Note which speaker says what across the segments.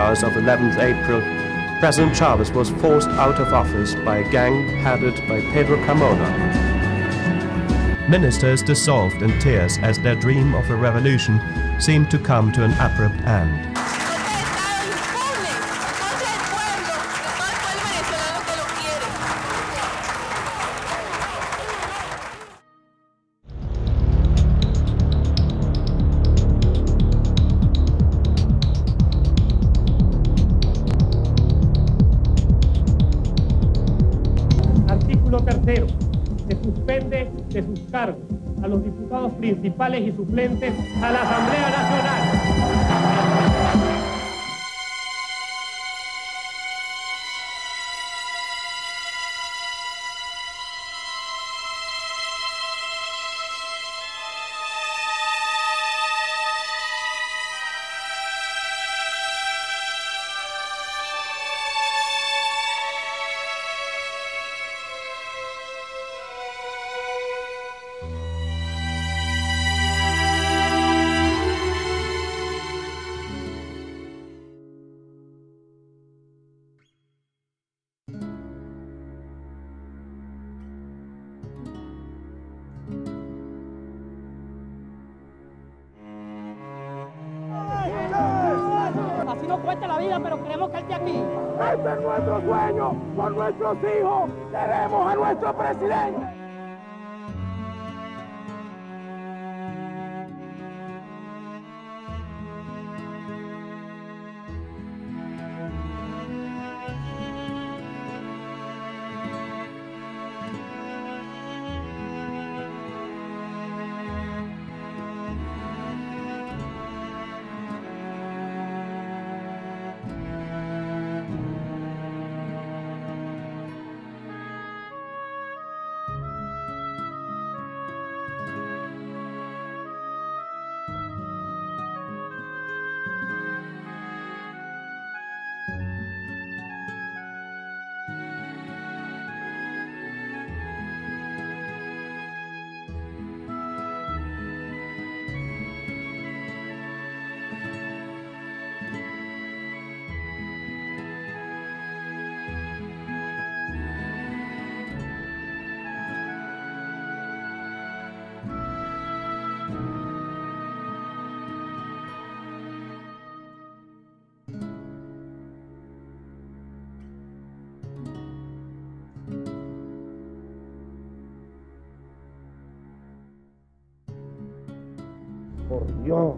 Speaker 1: hours of 11th April, President Chavez was forced out of office by a gang headed by Pedro Carmona. Ministers dissolved in tears as their dream of a revolution seemed to come to an abrupt end.
Speaker 2: Tercero, se suspende de sus cargos a los diputados principales y suplentes a la Asamblea Nacional.
Speaker 3: Así nos cuesta la vida, pero queremos que él esté aquí.
Speaker 4: Este es nuestro sueño, por nuestros hijos, queremos a nuestro presidente.
Speaker 5: Por Dios,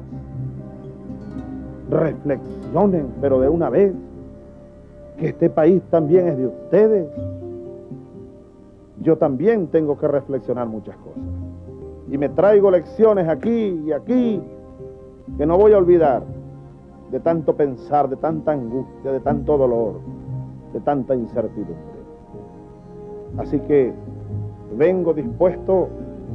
Speaker 5: reflexionen, pero de una vez, que este país también es de ustedes. Yo también tengo que reflexionar muchas cosas. Y me traigo lecciones aquí y aquí, que no voy a olvidar, de tanto pensar, de tanta angustia, de tanto dolor, de tanta incertidumbre. Así que vengo dispuesto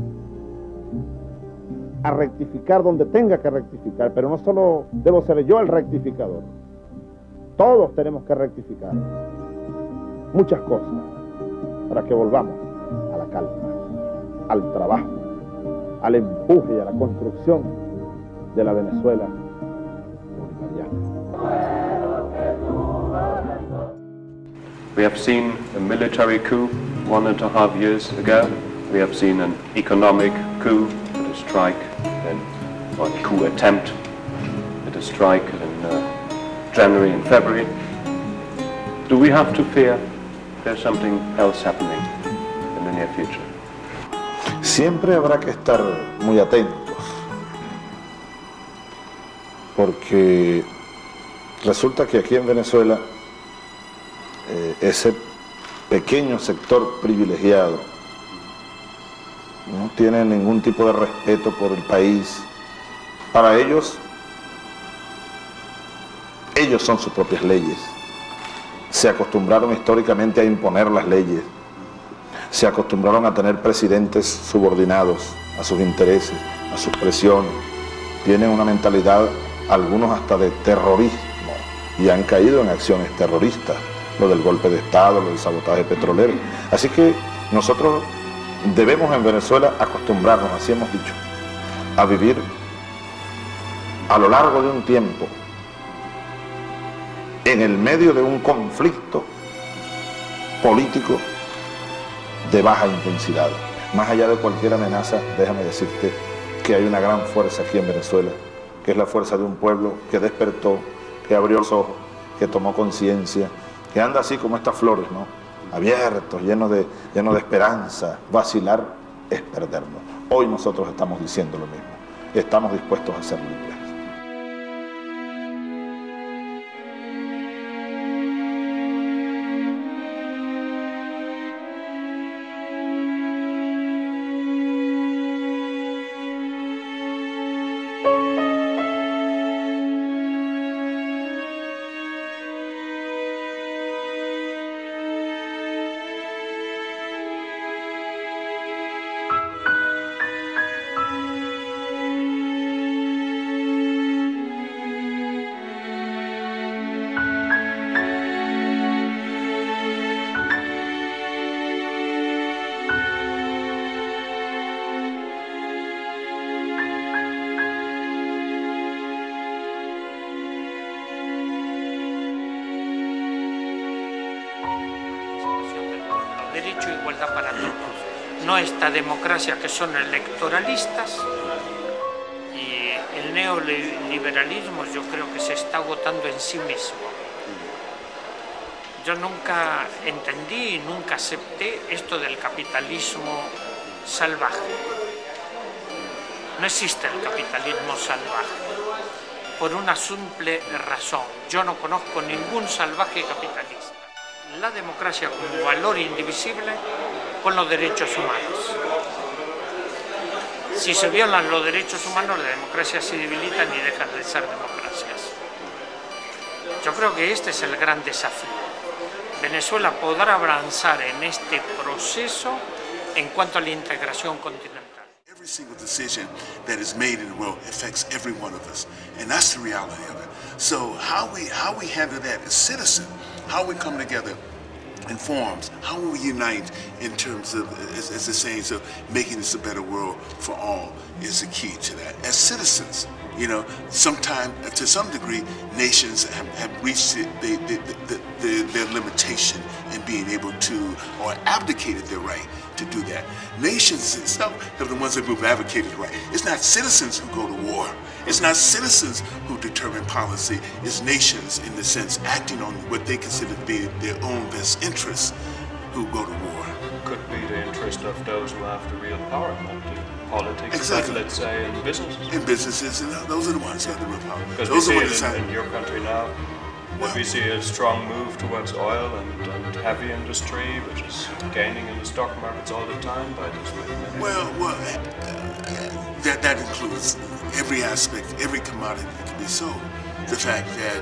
Speaker 5: a rectificar donde tenga que rectificar, pero no solo debo ser yo el rectificador. Todos tenemos que rectificar muchas cosas para que volvamos a la calma, al trabajo, al empuje y a la construcción de la Venezuela bolivariana.
Speaker 6: We have seen a military coup 1.5 years ago. We have seen an economic coup, a strike, or a coup attempt at a strike in January and February. Do we have to fear there's something else happening in the near future?
Speaker 5: Siempre habrá que estar muy atentos, porque resulta que aquí en Venezuela ese pequeño sector privilegiado no tiene ningún tipo de respeto por el país. Para ellos son sus propias leyes. Se acostumbraron históricamente a imponer las leyes. Se acostumbraron a tener presidentes subordinados a sus intereses, a sus presiones. Tienen una mentalidad, algunos hasta de terrorismo, y han caído en acciones terroristas, lo del golpe de Estado, lo del sabotaje petrolero. Así que nosotros debemos en Venezuela acostumbrarnos, así hemos dicho, a vivir a lo largo de un tiempo en el medio de un conflicto político de baja intensidad. Más allá de cualquier amenaza, déjame decirte que hay una gran fuerza aquí en Venezuela, que es la fuerza de un pueblo que despertó, que abrió los ojos, que tomó conciencia, que anda así como estas flores, ¿no? Abiertos, llenos de esperanza. Vacilar es perdernos. Hoy nosotros estamos diciendo lo mismo. Estamos dispuestos a ser libres.
Speaker 7: Derecho e igualdad para todos. No esta democracia que son electoralistas, y el neoliberalismo yo creo que se está agotando en sí mismo. Yo nunca entendí y nunca acepté esto del capitalismo salvaje. No existe el capitalismo salvaje, por una simple razón. Yo no conozco ningún salvaje capitalista. La democracia como valor indivisible con los derechos humanos. Si se violan los derechos humanos, la democracia se debilita y dejan de ser democracias. Yo creo que este es el gran desafío. Venezuela podrá avanzar en este proceso en cuanto a la integración continental.
Speaker 8: Every single decision that is made in the world affects every one of us, and that's the reality of it. So how we handle that as citizens, how we come together in forums, how we unite in terms of, as the saying, so making this a better world for all is the key to that. As citizens, you know, sometimes, to some degree, nations have reached their limitation in being able to, or abdicated their right to do that. Nations itself are the ones that have advocated the right. It's not citizens who go to war. It's not citizens who determine policy. It's nations, in the sense, acting on what they consider to be their own best interests who go to war.
Speaker 6: Could be the interest of those who have the real power, not the politics,
Speaker 8: exactly.
Speaker 6: But let's say in businesses.
Speaker 8: In businesses, and those are the ones who have the real power.
Speaker 6: Because we see it in your country now, that we see a strong move towards oil and heavy industry, which is gaining in the stock markets all the time by this movement.
Speaker 8: Well, that includes every aspect, every commodity that can be sold. The fact that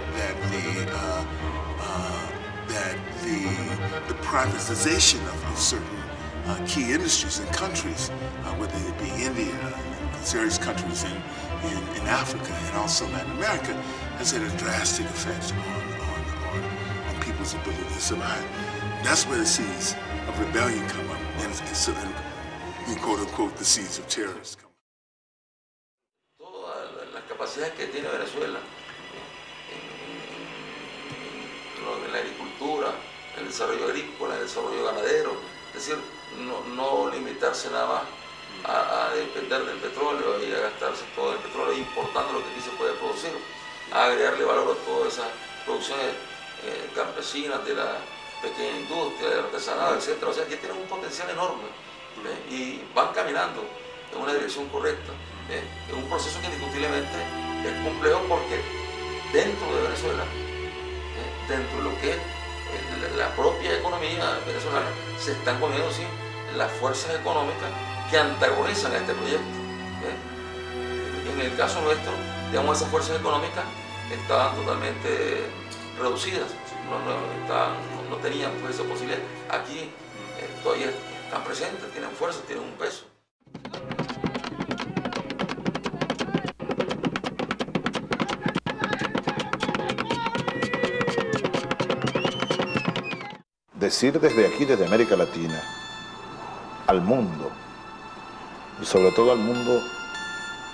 Speaker 8: the privatization of certain key industries and countries, whether it be India, various countries in Africa and also Latin America, has had a drastic effect on people's ability to survive. That's where the seeds of rebellion come up, and quote unquote the seeds of terrorists come up.
Speaker 9: Todas las capacidades que tiene Venezuela en la agricultura, en el desarrollo agrícola, en el desarrollo ganadero, es decir, no limitarse nada más a depender del petróleo y a gastarse todo el petróleo importando lo que aquí se puede producir, a agregarle valor a todas esas producciones campesinas, de la pequeña industria, del artesanado, etc. O sea, que tienen un potencial enorme y van caminando en una dirección correcta. Es un proceso que indiscutiblemente es complejo porque dentro de Venezuela, dentro de lo que es la propia economía venezolana, se están comiendo sí, las fuerzas económicas que antagonizan a este proyecto. En el caso nuestro, digamos, esas fuerzas económicas estaban totalmente reducidas, no tenían pues, esa posibilidad. Aquí todavía están presentes, tienen fuerza, tienen un peso.
Speaker 5: Decir desde aquí, desde América Latina, al mundo, y sobre todo al mundo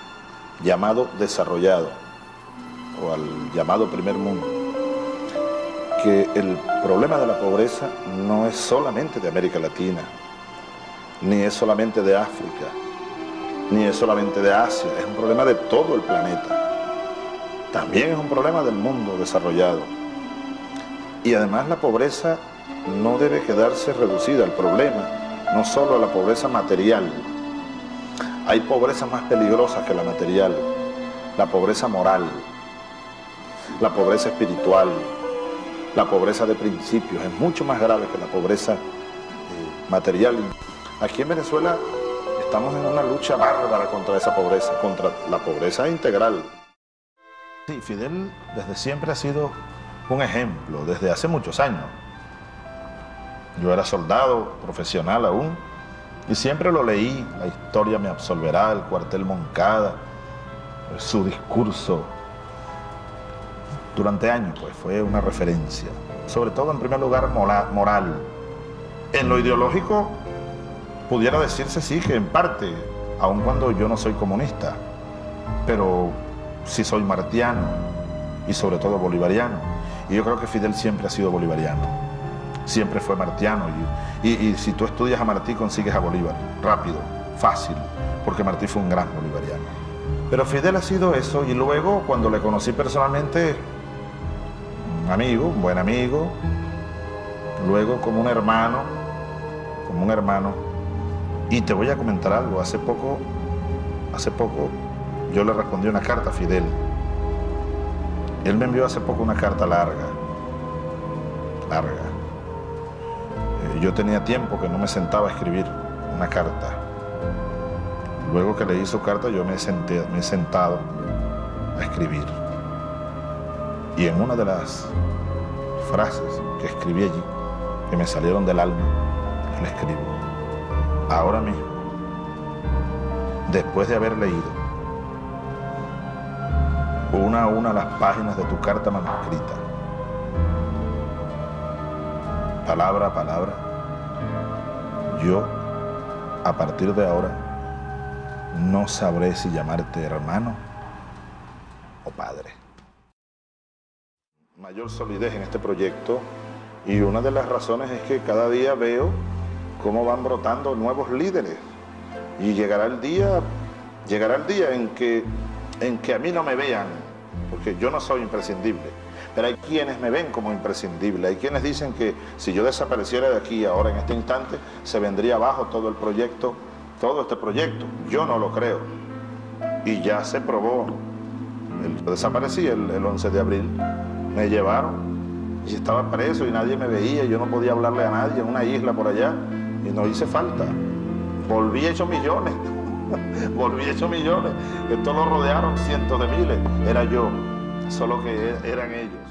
Speaker 5: llamado desarrollado, o al llamado primer mundo, que el problema de la pobreza no es solamente de América Latina, ni es solamente de África, ni es solamente de Asia, es un problema de todo el planeta. También es un problema del mundo desarrollado. Y además la pobreza no debe quedarse reducida al problema, no solo a la pobreza material. Hay pobrezas más peligrosas que la material, la pobreza moral, la pobreza espiritual, la pobreza de principios, es mucho más grave que la pobreza material. Aquí en Venezuela estamos en una lucha bárbara contra esa pobreza, contra la pobreza integral. Sí, Fidel desde siempre ha sido un ejemplo, desde hace muchos años. Yo era soldado profesional aún y siempre lo leí, La historia me absolverá, El cuartel Moncada, su discurso. Durante años pues fue una referencia, sobre todo en primer lugar moral. En lo ideológico pudiera decirse sí que en parte, aun cuando yo no soy comunista, pero sí soy martiano y sobre todo bolivariano. Y yo creo que Fidel siempre ha sido bolivariano, siempre fue martiano. Y si tú estudias a Martí consigues a Bolívar, rápido, fácil, porque Martí fue un gran bolivariano. Pero Fidel ha sido eso, y luego cuando le conocí personalmente, un amigo, un buen amigo, luego como un hermano, y te voy a comentar algo, hace poco yo le respondí una carta a Fidel. Él me envió hace poco una carta larga. Yo tenía tiempo que no me sentaba a escribir una carta. Luego que leí su carta yo me he sentado a escribir. Y en una de las frases que escribí allí, que me salieron del alma, le escribo: ahora mismo, después de haber leído una a una las páginas de tu carta manuscrita, palabra a palabra, yo, a partir de ahora, no sabré si llamarte hermano o padre. Mayor solidez en este proyecto, y una de las razones es que cada día veo cómo van brotando nuevos líderes, y llegará el día en que a mí no me vean, porque yo no soy imprescindible, pero hay quienes me ven como imprescindible, hay quienes dicen que si yo desapareciera de aquí ahora en este instante, se vendría abajo todo el proyecto, todo este proyecto. Yo no lo creo, y ya se probó. Yo desaparecí el 11 de abril, me llevaron y estaba preso y nadie me veía, yo no podía hablarle a nadie en una isla por allá, y no hice falta. Volví hecho millones. Volví hecho millones. Esto lo rodearon cientos de miles. Era yo, solo que eran ellos.